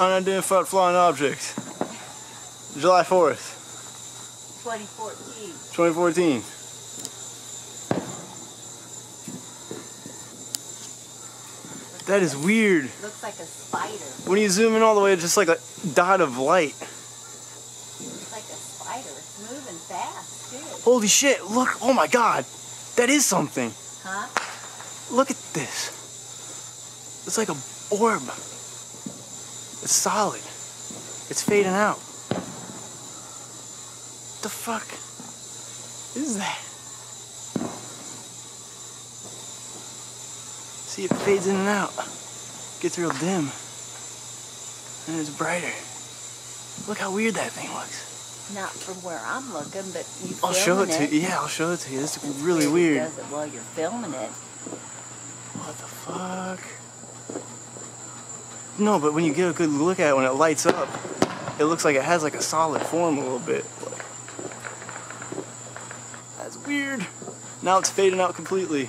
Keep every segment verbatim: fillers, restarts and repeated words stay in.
unidentified flying object. July fourth. twenty fourteen. twenty fourteen. That is weird. Looks like a spider. When you zoom in all the way, it's just like a dot of light. Looks like a spider. It's moving fast, too. Holy shit, look, oh my god. That is something. Huh? Look at this. It's like a orb. It's solid. It's fading out. What the fuck is that? See, it fades in and out. Gets real dim. And it's brighter. Look how weird that thing looks. Not from where I'm looking, but you I'll show it, it. to you. Yeah, I'll show it to you. It's It's really weird. It does it while you're filming it. What the fuck? No, but when you get a good look at it, when it lights up, it looks like it has like a solid form a little bit. That's weird. Now it's fading out completely.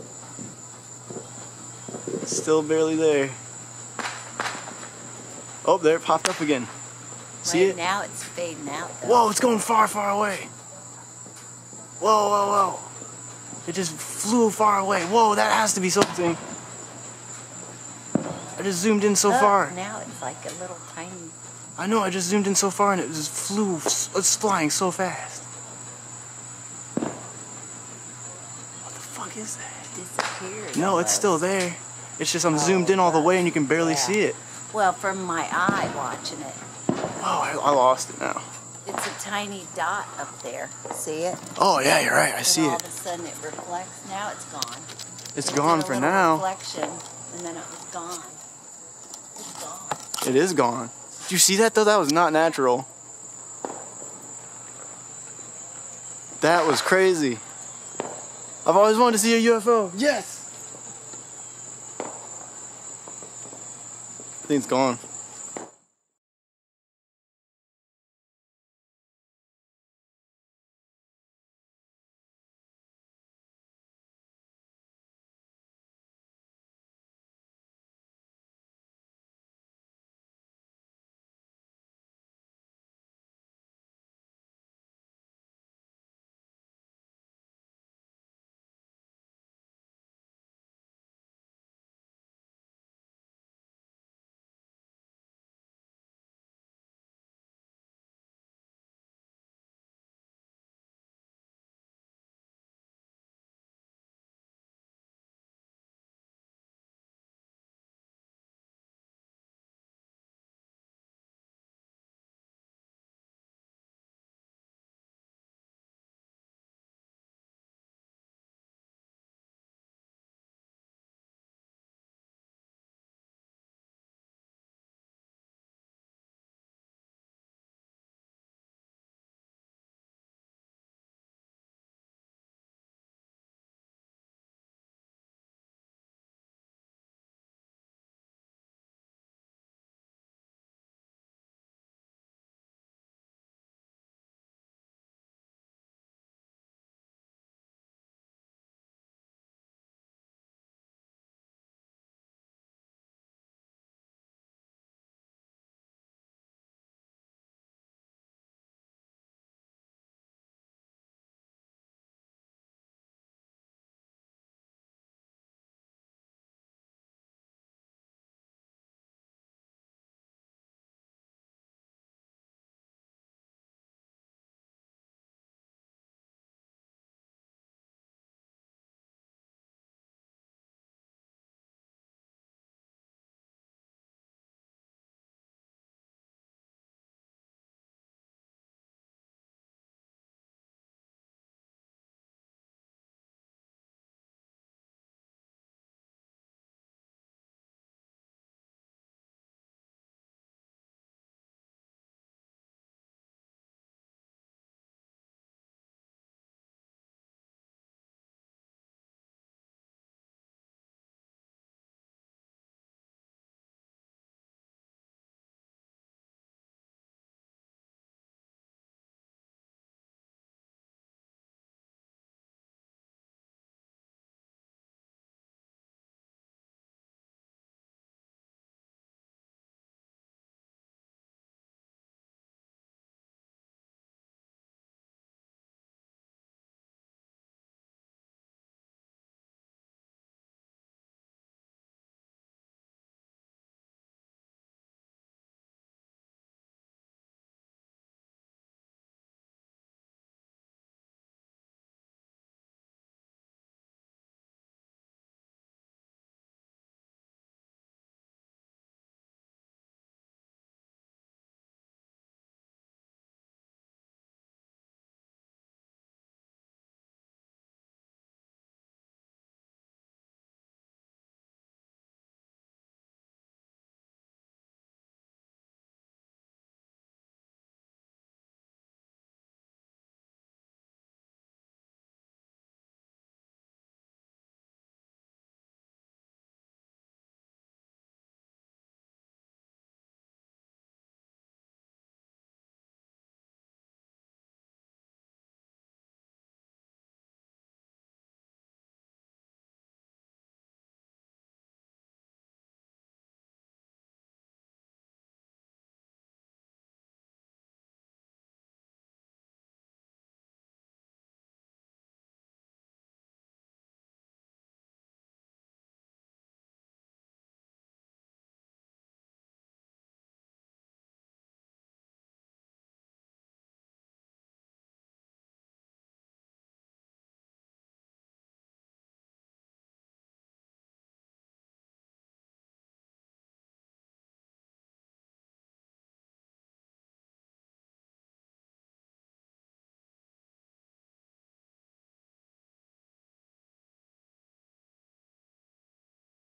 It's still barely there. Oh, there it popped up again. See right it? Now it's fading out, though. Whoa, it's going far, far away. Whoa, whoa, whoa. It just flew far away. Whoa, that has to be something. I just zoomed in so oh, far. Now it's like a little tiny... I know, I just zoomed in so far and it just flew, it's flying so fast. What the fuck is that? Disappeared. No, almost. it's still there. It's just I'm Oh, zoomed in all the way and you can barely yeah. see it. Well, from my eye watching it. Oh, I, I lost it now. It's a tiny dot up there. See it? Oh, yeah, you're right. I and see all it. of a sudden it reflects. Now it's gone. It's It gone did a for little now. reflection, and then it was gone. It's gone. It is gone. Did you see that though? That was not natural. That was crazy. I've always wanted to see a U F O. Yes! I think it's gone.